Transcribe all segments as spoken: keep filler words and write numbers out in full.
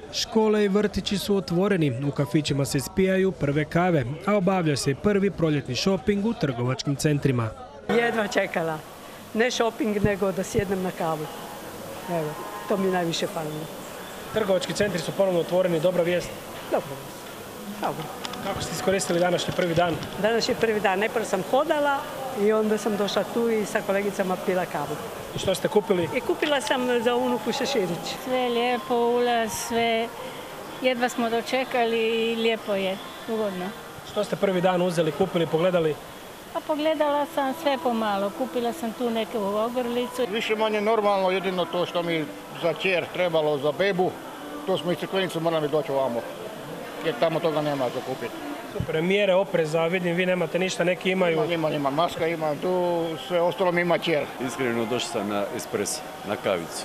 Škole i vrtići su otvoreni, u kafićima se ispijaju prve kave, a obavlja se prvi proljetni šoping u trgovačkim centrima. Jedva čekala. Ne šoping, nego da sjednem na kavu. Evo, to mi najviše falilo. Trgovački centri su ponovno otvoreni, dobra vijest. Dobro. Dobro. Kako ste iskoristili današnji prvi dan? Danas je prvi dan. Najprvo sam hodala i onda sam došla tu i sa kolegicama pila kavu. I što ste kupili? I kupila sam za unuku šeširić. Sve je lijepo, ulaz, sve. Jedva smo dočekali i lijepo je, ugodno. Što ste prvi dan uzeli, kupili, pogledali? Pa pogledala sam sve pomalo. Kupila sam tu neku ogrlicu. Više manje normalno, jedino to što mi za kćer trebalo, za bebu, to smo iz Crikvenice morali doći ovamo, jer tamo toga nema za kupiti. Super, mjere opreza, vidim vi nemate ništa, neki imaju. Ima, ima, ima maska, ima tu, sve ostalo mi ima kćer. Iskreno došao sam na espresso, na kavicu.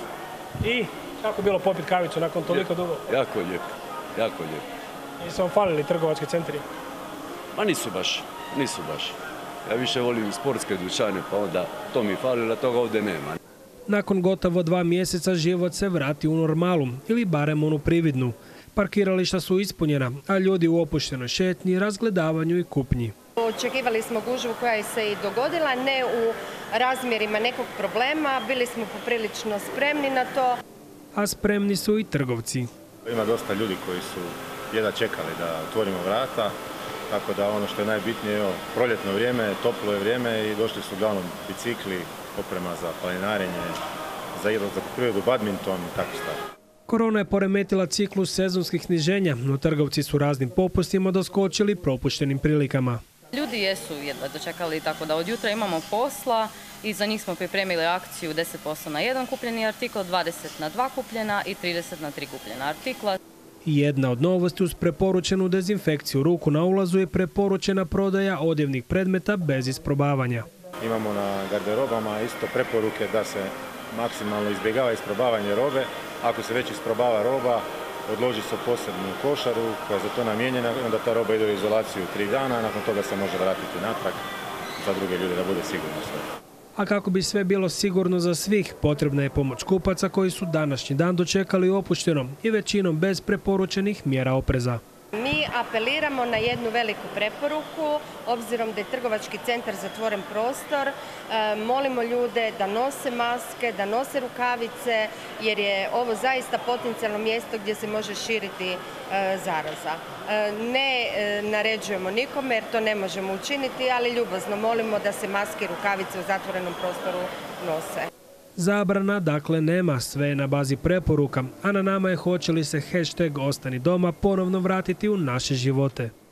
I kako je bilo popiti kavicu nakon toliko dugo? Jako lijepo, jako lijepo. Nisu vam falili trgovački centri? Ma nisu baš, nisu baš. Ja više volim sportske dućane, pa onda to mi fali, a toga ovdje nema. Nakon gotovo dva mjeseca život se vrati u normalu, ili barem onu prividnu. Parkirališta su ispunjena, a ljudi u opuštenoj šetnji, razgledavanju i kupnji. Očekivali smo gužvu koja se i dogodila, ne u razmjerima nekog problema, bili smo poprilično spremni na to. A spremni su i trgovci. Ima dosta ljudi koji su jedva čekali da otvorimo vrata, tako da ono što je najbitnije je proljetno vrijeme, toplo je vrijeme i došli su uglavnom bicikli, oprema za planinarenje, za izlazak u prirodu, badminton i tako stvari. Korona je poremetila ciklus sezonskih sniženja, no trgovci su raznim popustima doskočili propuštenim prilikama. Ljudi jesu jedva dočekali, tako da od jutra imamo posla i za njih smo pripremili akciju deset posto na jedan kupljeni artikl, dvadeset na dva kupljena i trideset na tri kupljena artikla. Jedna od novosti uz preporučenu dezinfekciju ruku na ulazu je preporučena prodaja odjevnih predmeta bez isprobavanja. Imamo na garderobama isto preporuke da se maksimalno izbjegava isprobavanje robe. Ako se već isprobava roba, odloži se u posebnu košaru koja je za to namijenjena, onda ta roba ide u izolaciju tri dana, nakon toga se može vratiti natrag za druge ljude da bude sigurno sve. A kako bi sve bilo sigurno za svih, potrebna je pomoć kupaca koji su današnji dan dočekali opušteno i većinom bez preporučenih mjera opreza. Mi apeliramo na jednu veliku preporuku, obzirom da je trgovački centar zatvoren prostor, molimo ljude da nose maske, da nose rukavice, jer je ovo zaista potencijalno mjesto gdje se može širiti zaraza. Ne naređujemo nikome jer to ne možemo učiniti, ali ljubazno molimo da se maske i rukavice u zatvorenom prostoru nose. Zabrana dakle nema, sve je na bazi preporuka, a na nama je hoće li se hashtag Ostani doma ponovno vratiti u naše živote.